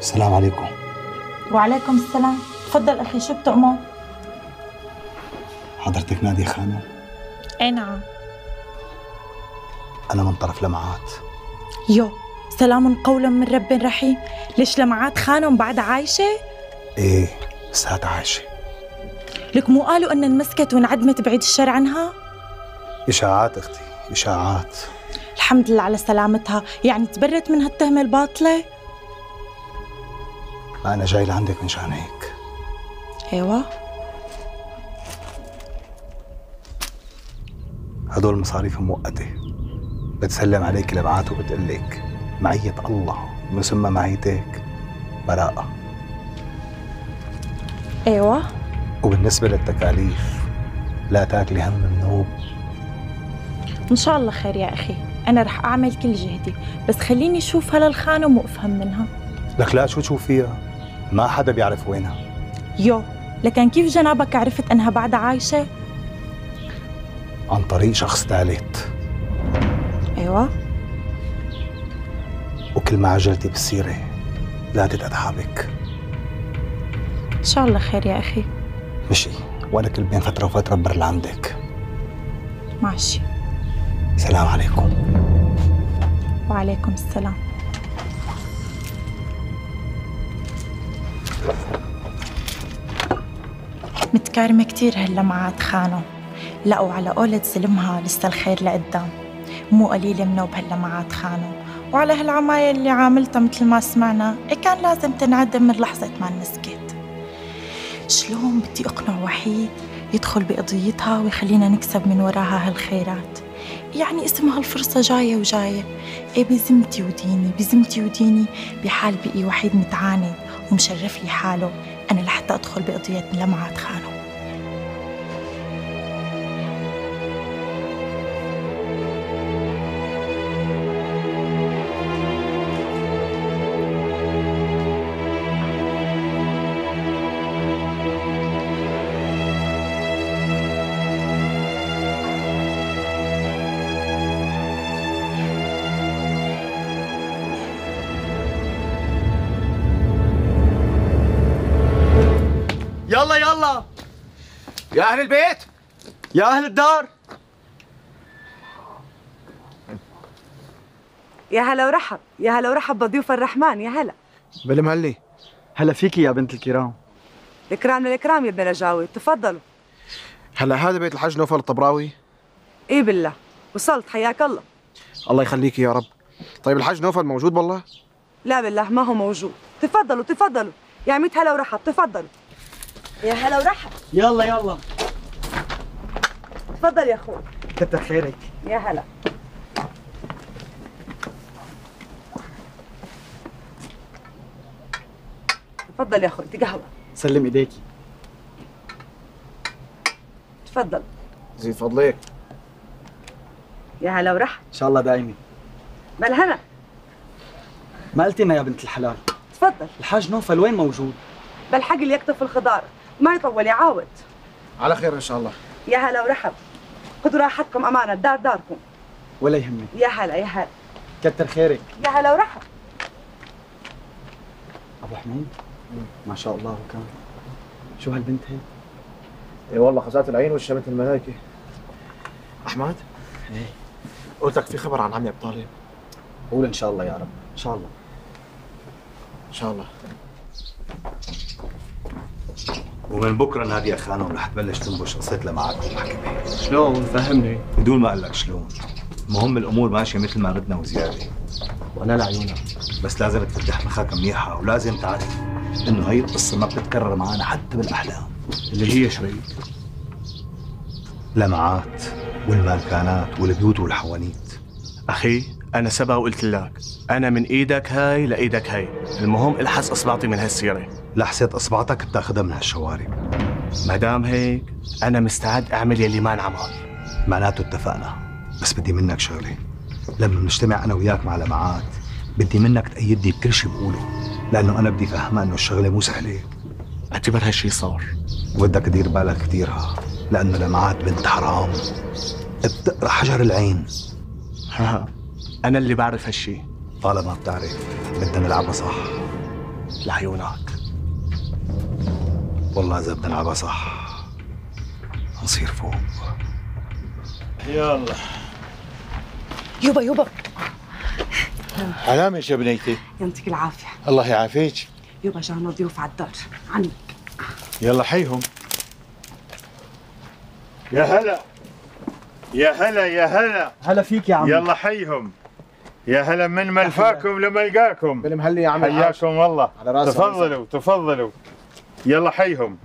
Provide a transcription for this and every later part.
السلام عليكم. وعليكم السلام. تفضل أخي، شو بتأمر؟ حضرتك نادية خانم؟ أي نعم. أنا من طرف لمعات. يو، سلام قولا من رب رحيم. ليش لمعات خانم بعد عايشة؟ إيه لساتها عايشة. لك مو قالوا أن انمسكت وانعدمت بعيد الشر عنها؟ إشاعات أختي، إشاعات. الحمد لله على سلامتها. يعني تبرت من هالتهمة الباطلة؟ ما أنا جاي لعندك من شان هيك. ايوه. هدول مصاريف مؤقتة، بتسلم عليك لمعات وبتقلك معية الله مسمى معيتك براءة. ايوه. وبالنسبة للتكاليف لا تاكلي هم النوب. إن شاء الله خير يا أخي، أنا رح أعمل كل جهدي، بس خليني أشوف هالخانم وأفهم منها. لك لا، شو تشوفيها؟ ما حدا بيعرف وينها. يو، لكن كيف جنابك عرفت أنها بعدها عايشة؟ عن طريق شخص ثالث. أيوة. وكل ما عجلتي بالسيرة زادت أتعابك. إن شاء الله خير يا أخي. مشي، وأنا كل بين فترة وفترة ببر لعندك. ماشي. سلام عليكم. وعليكم السلام. متكارمة كتير هاللمعات خانم، لقوا على قولة زلمها لسه الخير لقدام. مو قليلة منه بهاللمعات خانم، وعلى هالعماية اللي عاملتها مثل ما سمعنا كان لازم تنعدم من لحظة ما نسكت. شلون بدي أقنع وحيد يدخل بقضيتها ويخلينا نكسب من وراها هالخيرات؟ يعني اسمها الفرصة جاية وجاية. إيه بذمتي وديني، بذمتي وديني، بحال بقي وحيد متعاند ومشرف لي حاله أنا لحتى أدخل بقضية لمعات خانم. يلا يلا يا أهل البيت، يا أهل الدار. يا هلا ورحب، يا هلا ورحب بضيوف الرحمن، يا هلا. بالمهلي، هلا فيكي يا بنت الكرام. الكرام للكرام يا ابن رجاوي، تفضلوا. هلا هذا بيت الحاج نوفل الطبراوي؟ ايه بالله، وصلت، حياك الله. الله يخليكي يا رب. طيب الحاج نوفل موجود بالله؟ لا بالله ما هو موجود. تفضلوا تفضلوا يا ميت هلا ورحب، تفضلوا. يا هلا ورحب. يلا يلا. تفضل يا اخوي. كتر خيرك. يا هلا. تفضل يا اخوي، قهوه. سلم ايديكي. تفضل. زيد فضلك. يا هلا ورحب. ان شاء الله دايمي. بالهنا. ما قلتي لنا يا بنت الحلال، تفضل. الحاج نوفل وين موجود؟ بالحق اللي يكتف الخضار، ما يطول يعاود. على خير ان شاء الله. يا هلا ورحب. خذوا راحتكم امانه، الدار داركم. ولا يهمك. يا هلا يا هلا. كتر خيرك. يا هلا ورحب. ابو حميد، ما شاء الله وكان. شو هالبنت هي؟ اي والله خزات العين وشمت الملائكه. احمد، ايه قلت لك في خبر عن عمي ابو طالب؟ قول ان شاء الله يا رب، ان شاء الله. ان شاء الله. ومن بكره نادية خانم رح تبلش تنبش قصة لمعات بالمحكمة. شلون؟ فهمني. بدون ما اقول لك شلون. المهم الامور ماشيه مثل ما بدنا وزياده. وانا لعيونك. بس لازم تفتح مخك منيحه، ولازم تعرف انه هي القصه ما بتتكرر معنا حتى بالاحلام. اللي هي شريك لمعات والمالكانات والبيوت والحوانيت. أخي أنا سبق وقلت لك، أنا من إيدك هاي لإيدك هاي، المهم الحس إصبعتي من هالسيرة. لحسة إصبعتك بتاخذها من هالشوارب. ما دام هيك أنا مستعد أعمل يلي ما انعمل. معناته اتفقنا، بس بدي منك شغلة. لما بنجتمع أنا وياك مع لمعات بدي منك تأيدني بكل شيء بقوله، لأنه أنا بدي فهمها إنه الشغلة مو سهلة. اعتبر هالشي صار. وبدك تدير بالك كثيرها، لأنه لمعات بنت حرام بتقرا حجر العين. ها أنا اللي بعرف هالشي. طالما بتعرف بدنا نلعبها صح. لعيونك. والله إذا بدنا نلعبها صح نصير فوق. يلا يبا علامش يا بنيتي. يعطيك العافيه. الله يعافيك. يبا جانا ضيوف على الدار عنك. يلا حيهم. يا هلا يا هلا يا هلا. هلا فيك يا عم. يلا حيهم. يا هلا من ملفاكم لما القاكم. بالمهلي يا عم حياكم والله. على راسي. تفضلوا تفضلوا. يلا حيهم.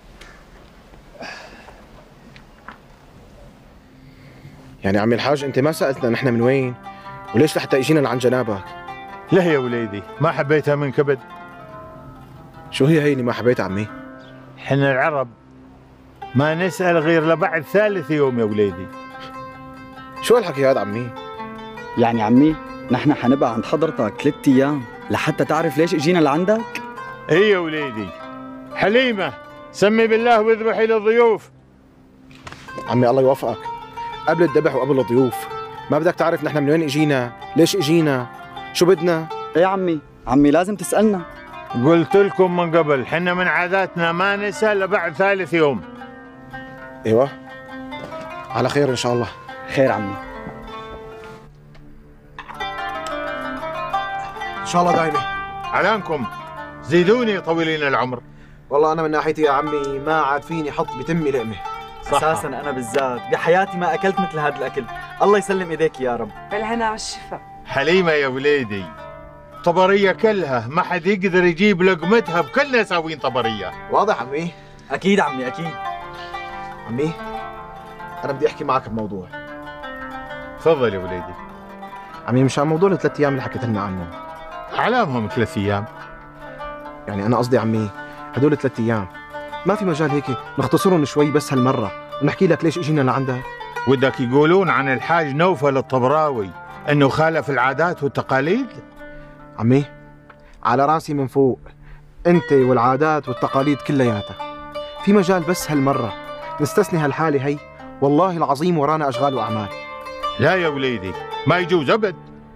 يعني عمي الحاج انت ما سالتنا نحن من وين وليش لحتى اجينا لعند جنابك؟ لا يا وليدي ما حبيتها من كبد. شو هي اللي ما حبيتها عمي؟ حنا العرب ما نسأل غير لبعد ثالث يوم يا وليدي. شو هالحكي هذا عمي؟ يعني عمي نحن حنبقى عند حضرتك 3 أيام لحتى تعرف ليش اجينا لعندك؟ اي يا وليدي. حليمة سمي بالله واذبحي للضيوف. عمي الله يوفقك، قبل الذبح وقبل الضيوف ما بدك تعرف نحن من وين اجينا؟ ليش اجينا؟ شو بدنا؟ ايه عمي لازم تسألنا. قلت لكم من قبل حنا من عاداتنا ما نسأل لبعد ثالث يوم. ايوه على خير ان شاء الله. خير عمي. ان شاء الله دايمه. علانكم زيدوني طويلين العمر. والله انا من ناحيتي يا عمي ما عاد فيني حط بتمي لقمه. اساسا انا بالذات بحياتي ما اكلت مثل هذا الاكل. الله يسلم ايديك يا رب. بالهنا والشفا. حليمة يا وليدي طبرية كلها ما حد يقدر يجيب لقمتها بكلنا ساوين طبرية. واضح عمي؟ اكيد عمي اكيد. عمي انا بدي احكي معك بموضوع. تفضل يا وليدي. عمي مشان موضوع ال3 ايام اللي حكيت لنا عنه. علامهم 3 ايام. يعني انا قصدي عمي هدول 3 ايام ما في مجال هيك نختصرهم شوي بس هالمره ونحكي لك ليش اجينا لعندك؟ ودك يقولون عن الحاج نوفل الطبراوي انه خالف العادات والتقاليد؟ عمي على راسي من فوق، انت والعادات والتقاليد كلياتها. في مجال بس هالمره نستثني هالحاله هي، والله العظيم ورانا اشغال واعمال. لا يا وليدي ما يجوز ابد.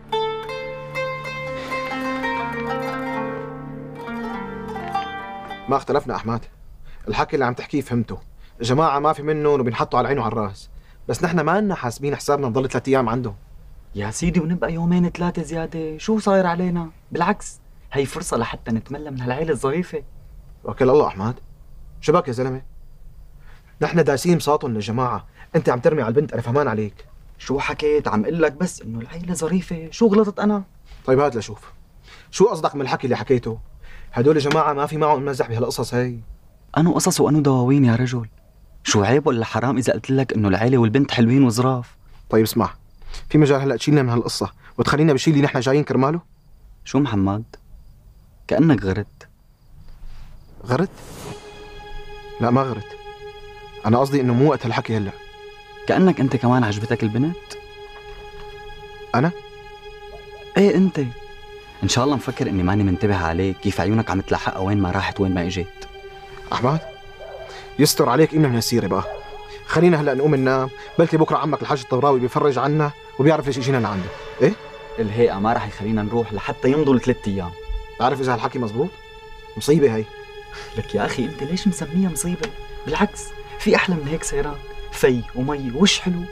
ما اختلفنا احمد، الحكي اللي عم تحكيه فهمته، الجماعه ما في منهم وبينحطوا على العين وعلى الراس، بس نحن ما لنا حاسبين حسابنا نضل 3 ايام عندهم. يا سيدي ونبقى 2 3 زياده، شو صاير علينا؟ بالعكس هي فرصه لحتى نتملى من هالعيله الظريفه. وكل الله احمد، شو بك يا زلمه؟ نحن داسين بساطهم للجماعه، انت عم ترمي على البنت، انا فهمان عليك. شو حكيت؟ عم اقول لك بس انه العيله ظريفه، شو غلطت انا؟ طيب هات لشوف، شو قصدك من الحكي اللي حكيته؟ هدول جماعه ما في معهم نمزح بهالقصص هي. انو قصص وانو دواوين يا رجل، شو عيب ولا حرام اذا قلت لك انه العيله والبنت حلوين وظراف؟ طيب اسمع، في مجال هلا تشيلنا من هالقصه وتخلينا بالشيء اللي نحن جايين كرماله؟ شو محمد؟ كأنك غرت. غرت؟ لا ما غرت، انا قصدي انه مو وقت هالحكي هلا. كأنك انت كمان عجبتك البنت؟ انا؟ ايه انت. ان شاء الله مفكر اني ماني منتبه عليك، كيف عيونك عم تلحقها وين ما راحت وين ما اجيت. احمد يستر عليك قيمنا من هالسيره بقى، خلينا هلا نقوم ننام، بلكي بكره عمك الحاج الطبراوي بيفرج عنا وبيعرف ليش اجينا لعنده. ايه؟ الهيئه ما راح يخلينا نروح لحتى يمضوا 3 ايام. تعرف اذا هالحكي مزبوط؟ مصيبه هي. لك يا اخي انت ليش مسميها مصيبه؟ بالعكس في احلى من هيك سيران، في ومي وش حلو.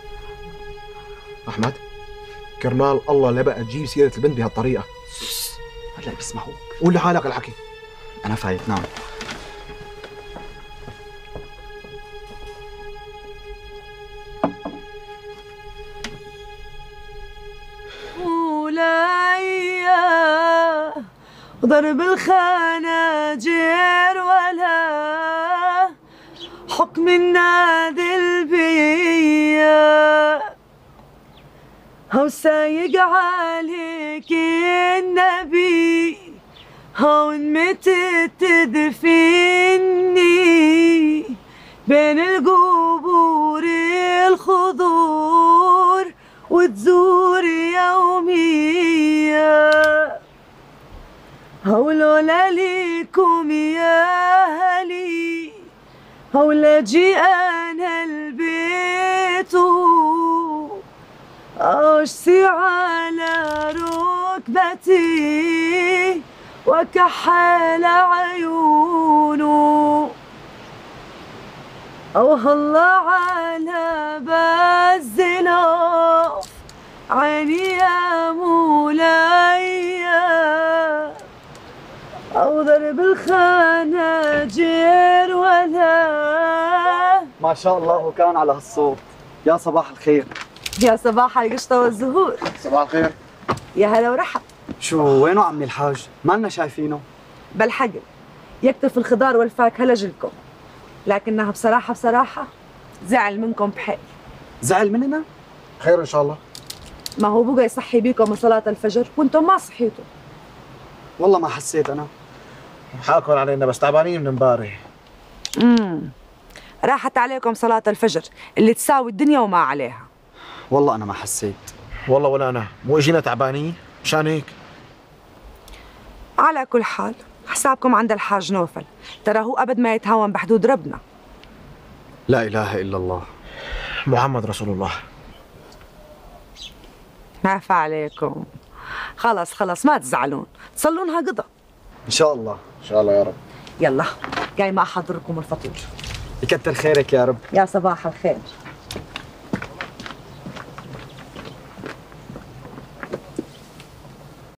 احمد كرمال الله لا بقى تجيب سيره البنت بهالطريقه. هلا بيسمعوك. قول لحالك الحكي. انا فايت نام. مولاي ضرب الخناجر ولا حكم النادي البيا، هو سايق عليك النبي، هون متت تدفني بين القبور الخضور وتزور يوميا، هولولا ليكم يا أهلي، هولا جي أنا البيت أشسي على ركبتي وكحل عيونه أو هلا على بالزناف عيني يا مولاي أو ضرب الخناجر ولا. ما شاء الله وكان على هالصوت. يا صباح الخير. يا صباح القشطة والزهور. صباح الخير. يا هلا ورحب. شو وينه عمي الحاج؟ ما لنا شايفينه. بالحقل يكتف الخضار والفاكهة لجلكم، لكنها بصراحة زعل منكم بحيل. زعل مننا؟ خير ان شاء الله. ما هو بقى يصحي بيكم من صلاة الفجر وانتم ما صحيتوا. والله ما حسيت انا. حاكم علينا بس تعبانين من امبارح. راحت عليكم صلاة الفجر اللي تساوي الدنيا وما عليها. والله انا ما حسيت. والله ولا انا، مو اجينا تعبانين مشان هيك. على كل حال حسابكم عند الحاج نوفل، ترى هو أبد ما يتهاون بحدود ربنا. لا اله الا الله محمد رسول الله. عفا عليكم. خلص ما تزعلون، تصلونها قضى ان شاء الله. ان شاء الله يا رب. يلا جاي ما أحضركم الفطور. يكتر خيرك يا رب. يا صباح الخير.